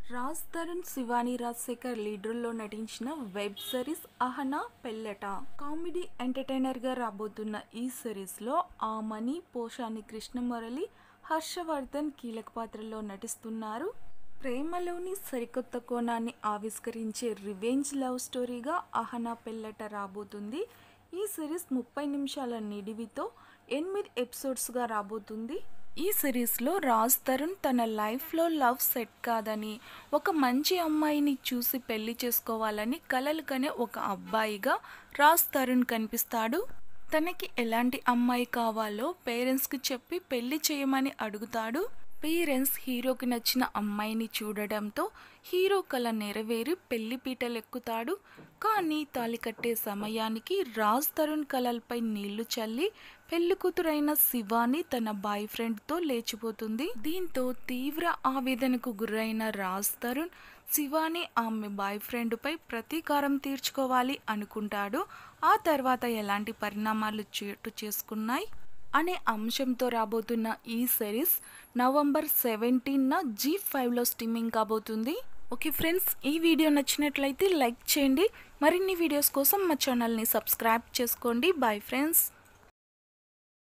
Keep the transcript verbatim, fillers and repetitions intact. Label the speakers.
Speaker 1: రాజ్ తరుణ్, శివాని రాజశేఖర్ లీడర్లో నటించిన web series Ahana Pellata. Comedy ఎంటర్టైనర్గా రాబోతున్న ఈ సిరీస్లో ఆమని, పోషాని కృష్ణమురళి, హర్షవర్ధన్ కీలక పాత్రల్లో నటిస్తున్నారు. ప్రేమలోని సరికొత్త కోణాన్ని ఆవిష్కరించే రివెంజ్ లవ్ స్టోరీగా అహనా పెళ్ళట రాబోతుంది. ఈ సిరీస్ ముప్పై నిమిషాల నిడివితో ఎనిమిది ఎపిసోడ్స్గా రాబోతుంది. ఈ సిరీస్లో రాజ్ తరుణ్ తన లైఫ్లో లవ్ సెట్ కాదని, ఒక మంచి అమ్మాయిని చూసి పెళ్లి చేసుకోవాలని కలలు కనే ఒక అబ్బాయిగా రాజ్ తరుణ్ కనిపిస్తాడు. తనకి ఎలాంటి అమ్మాయి కావాలో పేరెంట్స్కి చెప్పి పెళ్లి చేయమని అడుగుతాడు. పేరెంట్స్ హీరోకి నచ్చిన అమ్మాయిని చూడడంతో హీరో కల నెరవేరి పెళ్లి పీటలెక్కుతాడు. కానీ తాళి కట్టే సమయానికి రాజ్ తరుణ్ కలలపై నీళ్లు చల్లి పెళ్లి కూతురైన శివాని తన బాయ్ ఫ్రెండ్తో లేచిపోతుంది. దీంతో తీవ్ర ఆవేదనకు గురైన రాజ్ తరుణ్ శివాని ఆమె బాయ్ ఫ్రెండ్పై ప్రతీకారం తీర్చుకోవాలి అనుకుంటాడు. ఆ తర్వాత ఎలాంటి పరిణామాలు చోటు చేసుకున్నాయి అనే అంశంతో రాబోతున్న ఈ సిరీస్ నవంబర్ సెవెంటీన్న జీ ఫైవ్లో స్ట్రీమింగ్ కాబోతుంది. ఓకే ఫ్రెండ్స్, ఈ వీడియో నచ్చినట్లయితే లైక్ చేయండి. మరిన్ని వీడియోస్ కోసం మా ఛానల్ని సబ్స్క్రైబ్ చేసుకోండి. Bye friends.